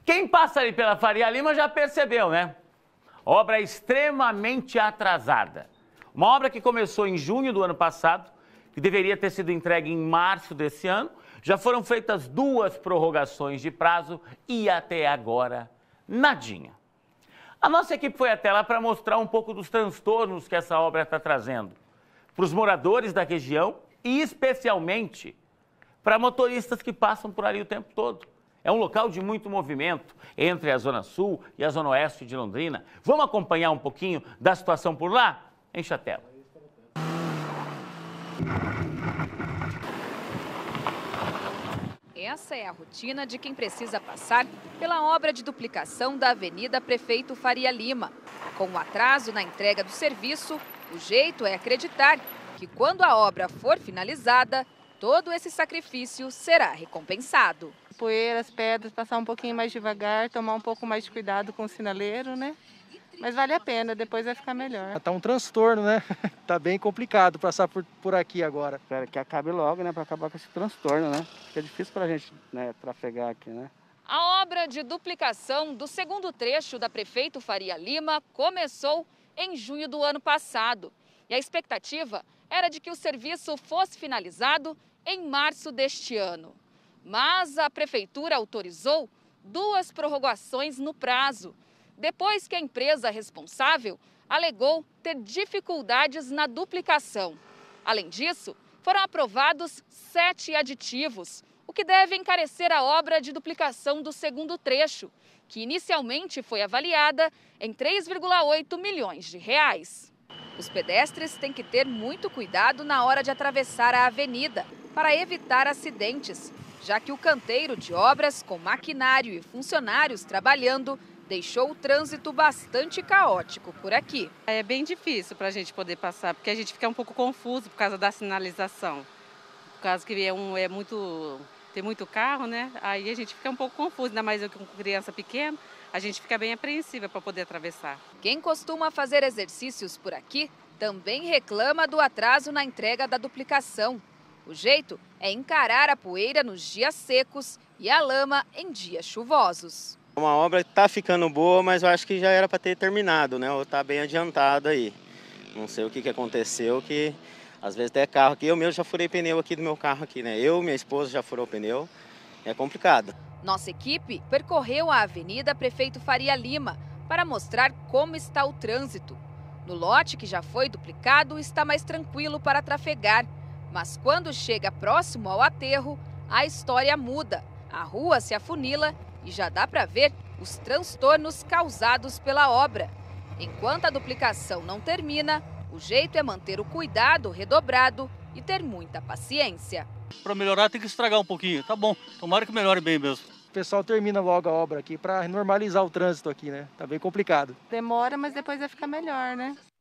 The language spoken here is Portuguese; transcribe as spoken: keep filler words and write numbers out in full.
Quem passa ali pela Faria Lima já percebeu, né? Obra extremamente atrasada. Uma obra que começou em junho do ano passado, que deveria ter sido entregue em março desse ano. Já foram feitas duas prorrogações de prazo e até agora, nadinha. A nossa equipe foi até lá para mostrar um pouco dos transtornos que essa obra está trazendo para os moradores da região e especialmente para motoristas que passam por ali o tempo todo. É um local de muito movimento entre a Zona Sul e a Zona Oeste de Londrina. Vamos acompanhar um pouquinho da situação por lá? Enche a tela. Essa é a rotina de quem precisa passar pela obra de duplicação da Avenida Prefeito Faria Lima. Com o atraso na entrega do serviço, o jeito é acreditar que quando a obra for finalizada, todo esse sacrifício será recompensado. Poeiras, pedras, passar um pouquinho mais devagar, tomar um pouco mais de cuidado com o sinaleiro, né? Mas vale a pena, depois vai ficar melhor. Tá um transtorno, né? Tá bem complicado passar por, por aqui agora. Espero que acabe logo, né? Para acabar com esse transtorno, né? Fica difícil pra gente, né, trafegar aqui, né? A obra de duplicação do segundo trecho da Prefeito Faria Lima começou em junho do ano passado. E a expectativa era de que o serviço fosse finalizado em março deste ano. Mas a Prefeitura autorizou duas prorrogações no prazo, depois que a empresa responsável alegou ter dificuldades na duplicação. Além disso, foram aprovados sete aditivos, o que deve encarecer a obra de duplicação do segundo trecho, que inicialmente foi avaliada em três vírgula oito milhões de reais. Os pedestres têm que ter muito cuidado na hora de atravessar a avenida para evitar acidentes, já que o canteiro de obras com maquinário e funcionários trabalhando deixou o trânsito bastante caótico por aqui. É bem difícil para a gente poder passar, porque a gente fica um pouco confuso por causa da sinalização. Por causa que é, um, é muito, tem muito carro, né? Aí a gente fica um pouco confuso, ainda mais eu com criança pequena, a gente fica bem apreensiva para poder atravessar. Quem costuma fazer exercícios por aqui também reclama do atraso na entrega da duplicação. O jeito é encarar a poeira nos dias secos e a lama em dias chuvosos. Uma obra que está ficando boa, mas eu acho que já era para ter terminado, né? Ou está bem adiantado aí. Não sei o que, que aconteceu, que às vezes até carro aqui, eu mesmo já furei pneu aqui do meu carro aqui, né? Eu, minha esposa já furou pneu, é complicado. Nossa equipe percorreu a Avenida Prefeito Faria Lima para mostrar como está o trânsito. No lote que já foi duplicado, está mais tranquilo para trafegar. Mas quando chega próximo ao aterro, a história muda. A rua se afunila e já dá para ver os transtornos causados pela obra. Enquanto a duplicação não termina, o jeito é manter o cuidado redobrado e ter muita paciência. Para melhorar tem que estragar um pouquinho, tá bom, tomara que melhore bem mesmo. O pessoal termina logo a obra aqui para normalizar o trânsito aqui, né? Tá bem complicado. Demora, mas depois vai ficar melhor, né?